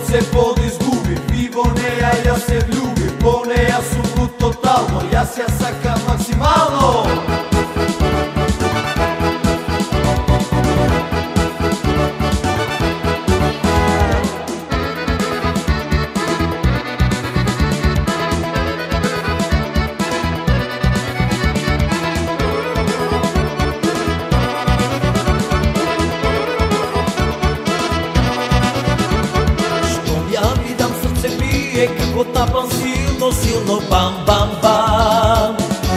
se podizgubim i vo neja ja se vljubim, po neja su lud totalno, jaz ja sakam maksimalno. Kako tapam silno, silno, bam, bam, bam.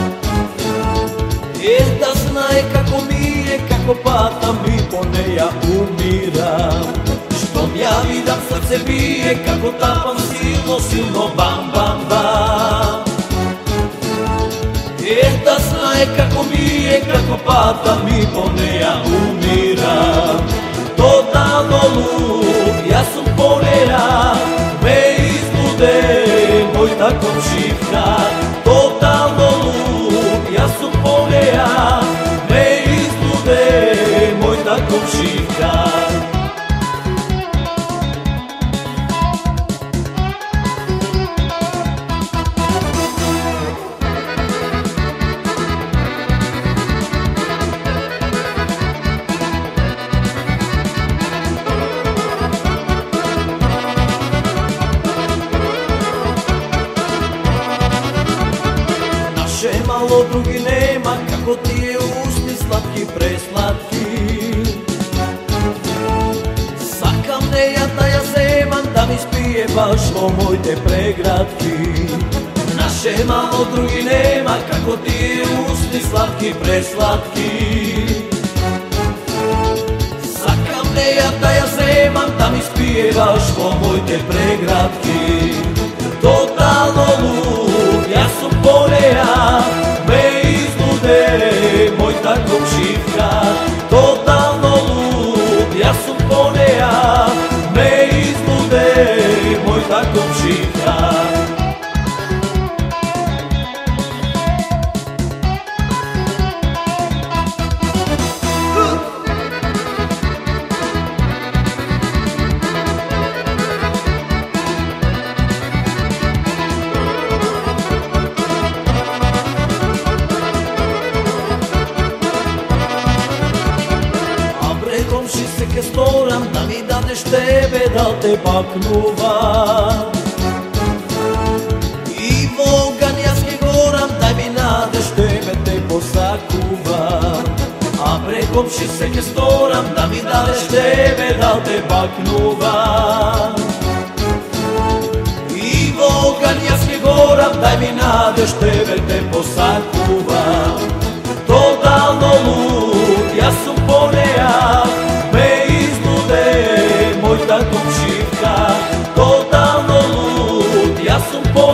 Da znaje kako mi je, kako patam i po neja umiram. Što ja vidim srce bije, kako tapam silno, silno, bam, bam, bam. Da znaje kako mi je, kako patam i po neja umiram. Totalno lud, ja sam po neja, moj tako čivka, totalno lud, ja sam po neja, me izlude, moj tako čivka. Malo drugi nema, kako ti je usni slatki, preslatki. Sakam neja da ja zemam, da mi spije baš o moj te pregratki. Naše malo drugi nema, kako ti je usni slatki, preslatki. Sakam neja da ja zemam, da mi spije baš o moj te pregratki. Totalno lud, ja sam po neja, me izlude, moj tako čivka. Totalno lud, ja sam po neja, me izlude, moj tako čivka. Komši se ke storam, da mi dadeš tebe, da te paknuvam. I vogan jaske goram, daj mi nadeš tebe, te posakuvam. A prekomši se ke storam, da mi dadeš tebe, da te paknuvam. I vogan jaske goram, daj mi nadeš tebe, te posakuvam. Totalno lud, ja sam po neja, me izlude, moj tako čivka. Totalno lud, ja sam po